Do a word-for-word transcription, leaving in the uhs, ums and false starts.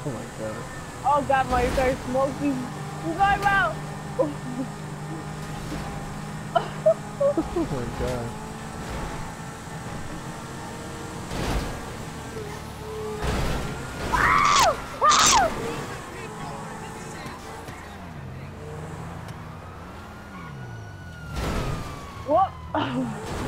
Oh my god. Oh god, my car smoking. He's going out. Oh my god. What?